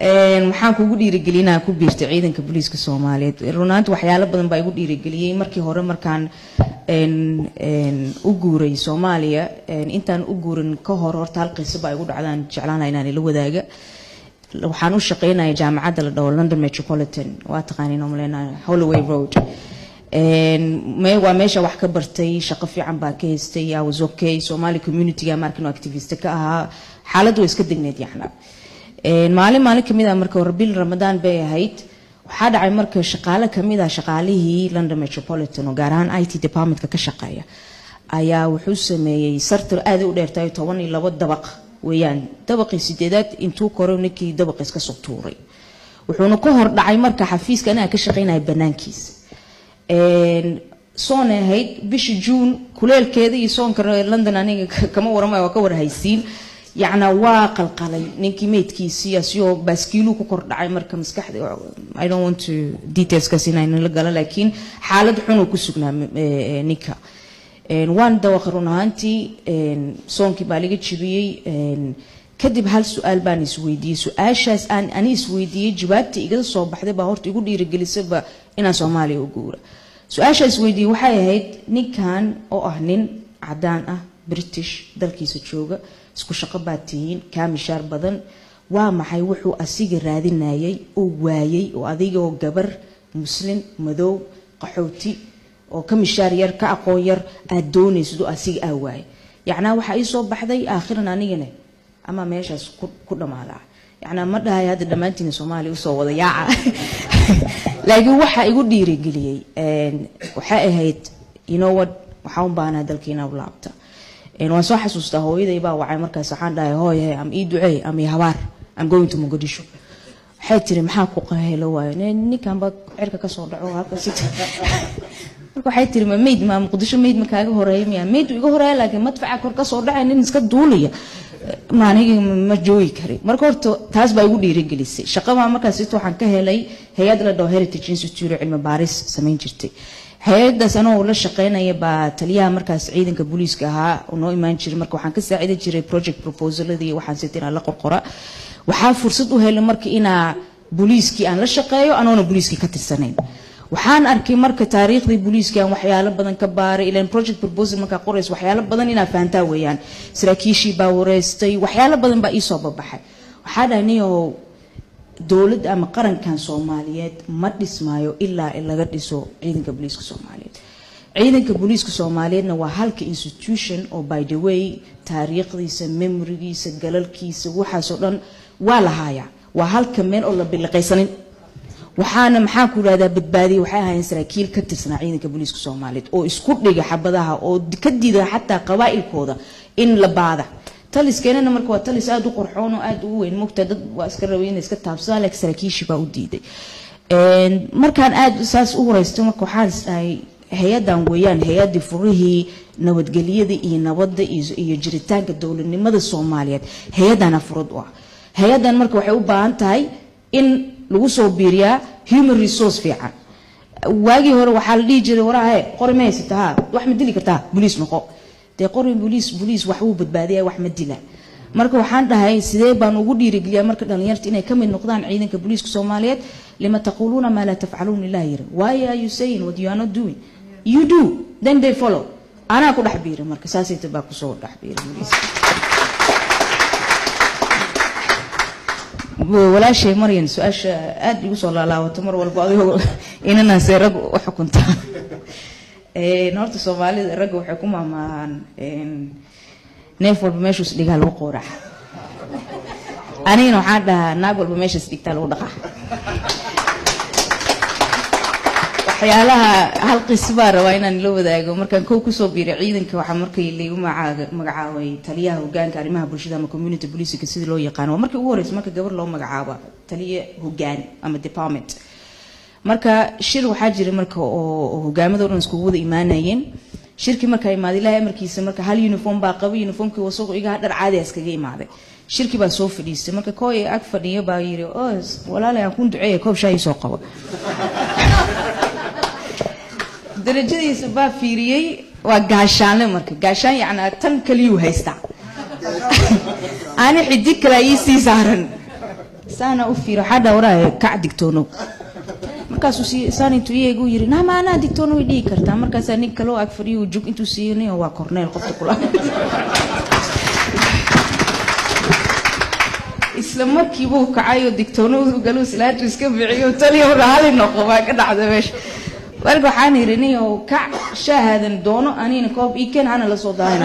waxaan kugu dhiirigelinaa ku biirtay ciidanka booliiska Soomaaliyeed runaantii waxyaalo badan baa igu dhiirigeliyay markii hore markaan u guuray Soomaaliya intaan u guurin ka hor horta hal qiso baa igu dhacdaan jeclaan inaan ila wadaaga waxaan u shaqeynaa jaamacadda la dhaho London Metropolitan waa taqaaniin umaleynaa Holloway Road waa meesha wax ka bartay shaqo fiican baa ka haystay I was okay Somali community ga markin activist ka ahaa xaaladdu iska degneed yaxna maalin kamid ah marka Rabiul Ramadan bay ahayd waxa dhacay marka shaqaale kamid ah shaqaalihii London Metropolitan oo gaar ahaan IT department ka shaqeeya ayaa wuxuu sameeyay sartar aad u dheertay 12 dabaq weeyaan dabaqii sideedaad intuu koroniki dabaq iska soo tuuray wuxuuna ka hor dhacay marka xafiiska anaga ka shaqeynay banaankiisa soon ahayd bishii June kuleelkeeda iyo soonka London aniga kama waramayo ka warhaysiin يعني واقل قلي نيكي ميت كيسي أسيو باسكيلو كور دعي مركب مسكح I don't want to details كسينا إنه لقلا لكن حالة حنو كسرنا نيكا وان دواخرنا هانتي صون كبالي تشبيه كدب هالسؤال باني سويدي سؤال شاس أني سويدي جوابتي إجازة صوب حدا بهورت يقول لي رجلي سبا إنا صومالي وجورا سؤال شاس سويدي وحي هيد نيكان أو أهنين عدان بريتش دالكيس تشوجا isku shaqo baatiin kaamishaar badan waa maxay wuxuu asiga raadinayay oo waayay oo adiga oo gabar muslim madow qaxooti oo kaamishaar yar ka aqoon yar aad doonayso asiga aa waayay yacna waxa ay soo baxday aakhiran anigana ama meeshaas ku dhamaada yacna ma dhahay hada dhamaantiin Soomaaliya u soo wada yaaca laakiin waxa igu dhiirigeliyay waxa ahayd you know what waxa u baahnaa dalkeena u laabta waan soo xasuustaa hooyaday baa wacay markaas waxaan dhahay hooyahay am ii duceey am ii habaar am going to Mogadishu waxay tiri maxaa ku qahaylo waayo ninkan ba cirka ka soo dhaco halka sita marka waxay tiri ma meed ma Mogadishu meed ma kaaga horeeyay miya meed iga horeeyay laakiin madfaca kor ka soo dhacay nin iska duulaya maaniga ma joogi kari marka horta taas baa igu dhiirigelisay shaqada markaas waxaan ka helay hay'ad la dhaho Heritage Institute cilmi baaris sameyn jirtay hay'adaas anoo la shaqeynaya baa taliyaha markaas ciidanka booliiska ahaa oo noo imaan jiray marka waxaan ka saaciday jiray project proposaladii waxaan siteen la qorqora waxaa fursad u helay marka ina booliiskii aan la shaqeeyo anoona booliiskii ka tirsanayn waxaan arkay marka taariikhdii booliiska aan waxyaalo badan ka baaray ilaan project proposal marka qorays waxyaalo badan ina fahantaa weeyaan saraakiishii baa wareystay waxyaalo badan baa ii soo babaxay waxaa dhahnay dawlad ama qarankan Soomaaliyeed ma dhismaayo ilaa laga dhiso ciidanka booliiska Soomaaliyeed ciidanka booliiska Soomaaliyeedna waa halka institution oo by the way taariikhdiisa memorygiisa galalkiisa waxa soo dhan waa la haya waa halka meel oo la bilqaysanin waxaana maxaa ku raada badbaadi waxay ahaayeen saraakiil ka tirsan ciidanka booliiska Soomaaliyeed oo isku dhiga xabadaha oo ka diida xataa qabaa'ilkooda in la baada taliskeenana marka waa talis aad u qurxoon oo aad u weyn mugta dad waa iska raweyn iska taabsan laakiin saraakiishi baa u diiday markaan aad saas u horeystay marka waxaan isdahay hay'adan weeyaan hay'adii furihii nabadgelyada iyo nabadda iyo jiritaanka dawladnimada Soomaaliyeed hay'adana furad ah hay'adan marka waxay u baahan tahay in lagu soo biiriyaa human resource fiican waagi hore waxa la dhigi jiray waraha qori ma haysataa wax ma dili kartaa booliis noqo qorin booliis wax uu badbaadiyaa wax ma dila marka waxaan dhahay sidee baan ugu dhiirigeliyaa marka dhalinyarta inay ka mid noqdaan ciidanka booliiska Soomaaliyeed lima taquluna ma la taf'aluna lillahi why are you saying what you are not doing you do then they follow ana ku dhaxbiir marka saasayta baa ku soo dhaxbiir walaashay Maryan su'aasha aad igu soo laalaawato mar walba adiga inana seerad u xukunta نورت الصومالي رجع حكومة مع نافور بمشوا سديقها الوقورة أنا إنه حدا ناقول بمشي سديقها الوقورة وحيالها هالقصبار وين نلو ذا يقول مركن كوكو صوبي عيدن كوحمركي اللي مجعاوي تليه وجان كريمها برشيدة من كوميونيتي بوليسي كسيد لو يقانو مركي وورس مركي قبل لو مجعاوة تليه وجان أما ديبارتمنت marka shir waxa jiray marka oo hogaamada isku wada iimaanayeen shirki marka iimaad ilaahay markiisa marka hal uniform baa qabo uniformkii wasaq iga dhar caadi ah iskaga imaaday shirki baa soo fadhiistay marka kooy ag fadhiyo baa yiri oo walaalay aan ku duceeyay koob shay soo qabo darajadiisa baa fiiriyay waa gaashaanle marka gaashaan yacni tan kaliyu haysta ani xidid kala ii sii saaran saana u fiiro xada waraa ka digtoono markaasuu saan intuu iyagu yiri nama ana digtoono way dhigi kartaa markaas aniga kale oo ag fariyo jug intuu siiyay waa korneel qofta kula isla markii buu kacayo digtoonadu galuu salaatu iska bixiyo taliyo raali noqo baa ka dhacday meesha wargo waxaan irinay oo ka shaahadan doono anina koob ikan ana la soo daayna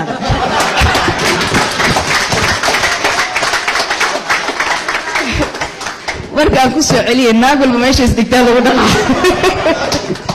markaan ku soo celiyay naagulba meesha isdigtaa lagu dhaqaa